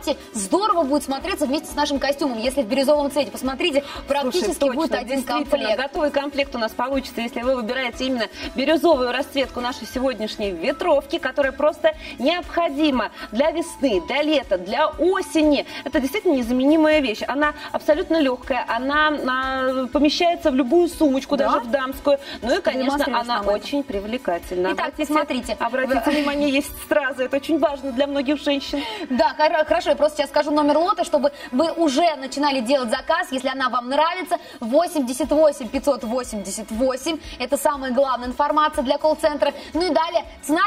кстати, здорово будет смотреться вместе с нашим костюмом, если в бирюзовом цвете. Посмотрите, практически будет один комплект. Готовый комплект у нас получится, если вы выбираете именно бирюзовую расцветку нашей сегодняшней ветровки, которая просто необходима для весны, для лета, для осени. Это действительно незаменимая вещь. Она абсолютно легкая, она помещается в любую сумочку, даже в дамскую. Ну и, конечно, она очень привлекательна. Итак, смотрите. Обратите внимание, есть стразы. Это очень важно для многих женщин. Да, хорошо. Я просто сейчас скажу номер лота, чтобы вы уже начинали делать заказ, если она вам нравится. 88 588. Это самая главная информация для колл-центра. Ну и далее цена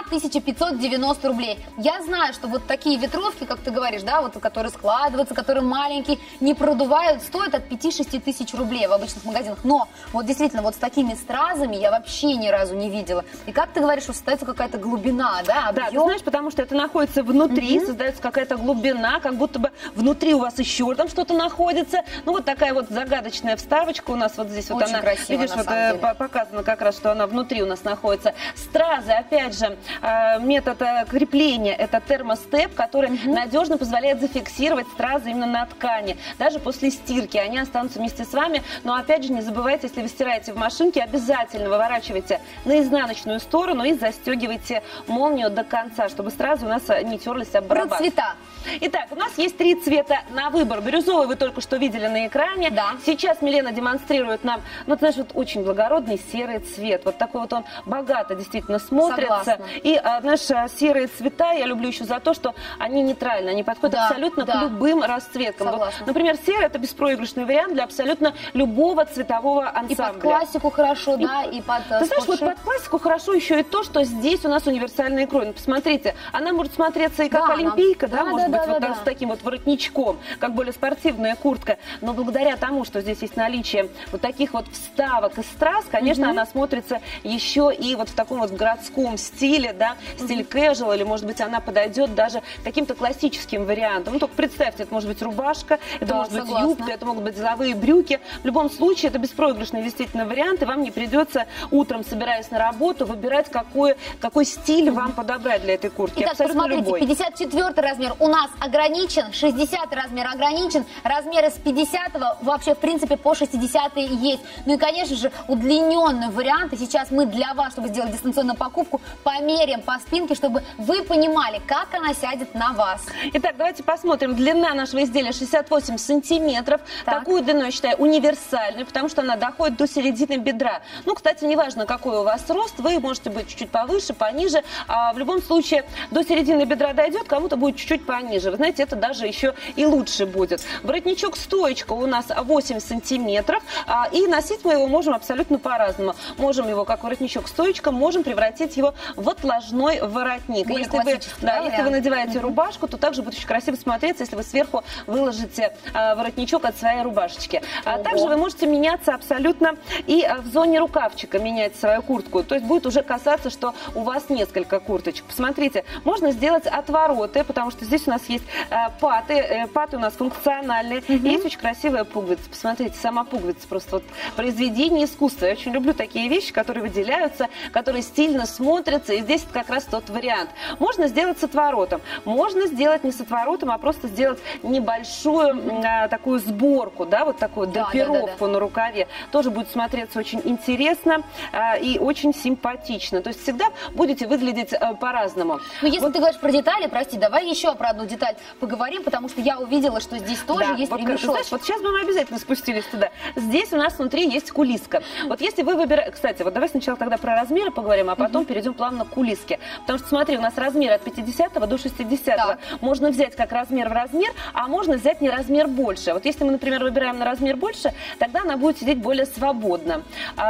1590 рублей. Я знаю, что вот такие ветровки, как ты говоришь, да, вот которые складываются, которые маленькие, не продувают, стоят от 5-6 тысяч рублей в обычных магазинах. Но вот действительно, вот с такими стразами я вообще ни разу не видела. И как ты говоришь, что создается какая-то глубина, да, объем? Да, ты знаешь, потому что это находится внутри, создается какая-то глубина, как будто бы внутри у вас еще там что-то находится. Ну, вот такая вот загадочная вставочка у нас вот здесь. Вот очень она, красиво, видишь, вот показано как раз, что она внутри у нас находится. Стразы, опять же, метод крепления, это термостеп, который надежно позволяет зафиксировать стразы именно на ткани. Даже после стирки они останутся вместе с вами. Но, опять же, не забывайте, если вы стираете в машинке, обязательно выворачивайте на изнаночную сторону и застегивайте молнию до конца, чтобы стразы у нас не терлись об барабан. Про цвета. Итак, у нас есть 3 цвета на выбор. Бирюзовый вы только что видели на экране. Да. Сейчас Милена демонстрирует нам, ну, ты знаешь, вот очень благородный серый цвет. Вот такой вот он богато действительно смотрится. Согласна. И, знаешь, серые цвета я люблю еще за то, что они нейтральны. Они подходят абсолютно к любым расцветкам. Вот, например, серый — это беспроигрышный вариант для абсолютно любого цветового ансамбля. И под классику хорошо, да, и под Ты знаешь, вот под классику хорошо еще и то, что здесь у нас универсальный крой. Ну, посмотрите, она может смотреться и как олимпийка, да, может быть, вот с таким вот воротничком, как более спортивная куртка. Но благодаря тому, что здесь есть наличие вот таких вот вставок и страз, конечно, она смотрится еще и вот в таком вот городском стиле, да, стиль casual, или, может быть, она подойдет даже к каким-то классическим вариантам. Ну, только представьте, это может быть рубашка, это может быть юбка, это могут быть деловые брюки. В любом случае, это беспроигрышный действительно вариант, и вам не придется утром, собираясь на работу, выбирать, какой стиль вам подобрать для этой куртки. Итак, абсолютно посмотрите, любой. 54 размер у нас ограничен, 60 размер ограничен, размеры с 50 вообще, в принципе, по 60 есть. Ну и, конечно же, удлиненный вариант, и сейчас мы для вас, чтобы сделать дистанционную покупку, померяем по спинке, чтобы вы понимали, как она сядет на вас. Итак, давайте посмотрим. Длина нашего изделия 68 сантиметров. Такую длину я считаю универсальной, потому что она доходит до середины бедра. Ну, кстати, неважно, какой у вас рост, вы можете быть чуть-чуть повыше, пониже. А в любом случае, до середины бедра дойдет, кому-то будет чуть-чуть пониже. Вы знаете, это даже еще и лучше будет. Воротничок-стоечка у нас 8 сантиметров, и носить мы его можем абсолютно по-разному. Можем его как воротничок-стоечка, можем превратить его в отложной воротник. Если вы надеваете рубашку, то также будет очень красиво смотреться, если вы сверху выложите воротничок от своей рубашечки. Также вы можете меняться абсолютно и в зоне рукавчика, менять свою куртку. То есть будет уже касаться, что у вас несколько курточек. Посмотрите, можно сделать отвороты, потому что здесь у нас есть паты. Паты у нас функциональные. Есть очень красивая пуговица. Посмотрите, сама пуговица просто вот произведение искусства. Я очень люблю такие вещи, которые выделяются, которые стильно смотрятся. И здесь как раз тот вариант. Можно сделать с отворотом. Можно сделать не с отворотом, а просто сделать небольшую такую сборку, да, вот такую драпировку на рукаве. Тоже будет смотреться очень интересно и очень симпатично. То есть всегда будете выглядеть по-разному. Но если ты говоришь про детали, прости, давай еще про одну деталь поговорим, потому что я увидела, что здесь тоже есть ремешочек. Знаешь, вот сейчас бы мы обязательно спустились туда. Здесь у нас внутри есть кулиска. Вот если вы выбираете... Кстати, вот давай сначала тогда про размеры поговорим, а потом перейдем плавно к кулиске. Потому что, смотри, у нас размер от 50 до 60. Можно взять как размер в размер, а можно взять не размер больше. Вот если мы, например, выбираем на размер больше, тогда она будет сидеть более свободно.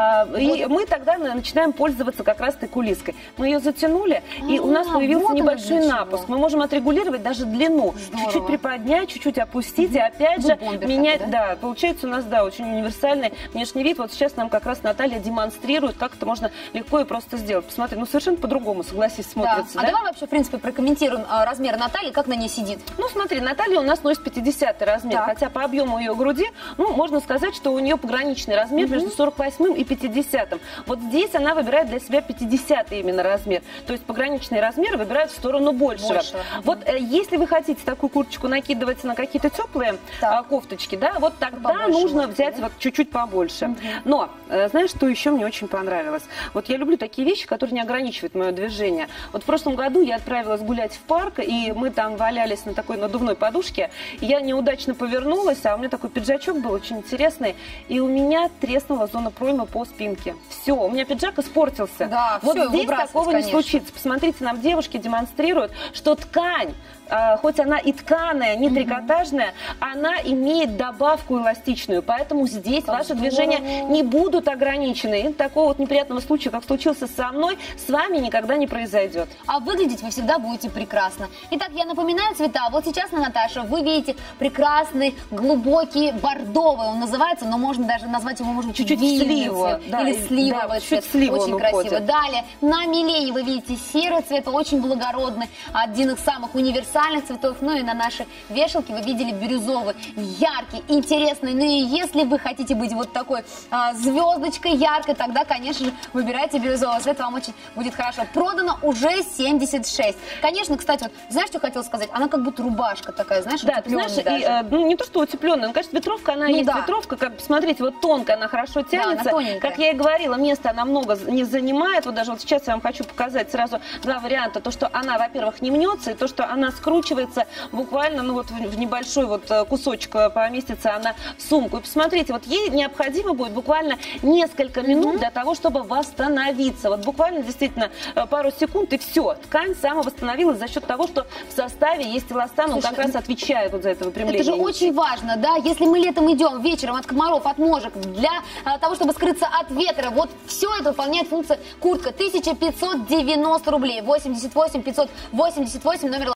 И мы тогда начинаем пользоваться как раз-таки кулиской. Мы ее затянули, и у нас появился небольшой напуск. Мы можем отрегулировать даже длину. Чуть-чуть приподнять, чуть-чуть опустить, и опять же менять. Да, получается у нас, очень универсальный внешний вид. Вот сейчас нам как раз Наталья демонстрирует, как это можно легко и просто сделать. Посмотри, ну совершенно по-другому, согласись, смотрится. А давай вообще, в принципе, прокомментируем размер Натальи, как на ней сидит. Ну смотри, Наталья у нас носит 50 размер, хотя по объему ее груди, ну, можно сказать, что у нее пограничный размер между 48 и 50. Вот здесь она выбирает для себя 50 именно размер. То есть пограничные размеры выбирают в сторону большего. Вот если вы хотите такую курточку накидывать на какие-то теплые кофточки, да, вот тогда побольше нужно можете, взять да? вот чуть-чуть побольше. Но, знаешь, что еще мне очень понравилось? Вот я люблю такие вещи, которые не ограничивают мое движение. Вот в прошлом году я отправилась гулять в парк, и мы там валялись на такой надувной подушке, и я неудачно повернулась, а у меня такой пиджачок был очень интересный, и у меня треснула зона проймы по спинке. Все, у меня пиджак испортился. Да, вот всё, здесь выбрасывать, такого конечно. не случится. Посмотрите, нам девушки демонстрируют, что ткань, хоть она и тканая, не трикотажная, она имеет добавку эластичную, поэтому здесь Как ваши здорово. движения не будут ограничены. И такого вот неприятного случая, как случился со мной, с вами никогда не произойдет. А выглядеть вы всегда будете прекрасно. Итак, я напоминаю цвета. Вот сейчас на Наташе вы видите прекрасный, глубокий, бордовый он называется, но можно даже назвать его, можно Чуть-чуть винный сливовый, цвет, да, или сливовый да, цвет. чуть слива Очень он красиво. уходит. Далее, на Милене вы видите серый цвет, очень благородный, один из самых универсальных цветов. Ну и на нашей вешалке вы видели бирюзовый, яркий, интересный. Ну и если вы хотите быть вот такой звездочкой яркой, тогда, конечно же, выбирайте бирюзовый цвет, вам очень будет хорошо. Продано уже 76. Конечно, кстати, вот, знаешь, что хотела сказать? Она как будто рубашка такая, знаешь, Да, ты знаешь, и, ну, не то, что утепленная, но, конечно, ветровка, она Ну есть да. ветровка, как, смотрите, вот тонкая, она хорошо тянется. она тоненькая. Как я и говорила, места она много не занимает. Вот даже вот сейчас я вам хочу показать сразу два варианта. То, что она, во-первых, не мнется, и то, что она скручивается буквально, ну, вот в небольшой вот кусочек поместится она в сумку. И посмотрите, вот ей необходимо будет буквально несколько минут для того, чтобы восстановиться. Вот буквально действительно пару секунд, и все. Ткань самовосстановилась за счет того, что в составе есть эластан, он Слушай, как раз отвечает вот за это выпрямление. это же очень важно, да, если мы летом идем вечером от комаров, от мошек, для того, чтобы скрыться от ветра, вот все это выполняет функция куртка. 1590 рублей, 88 588, номер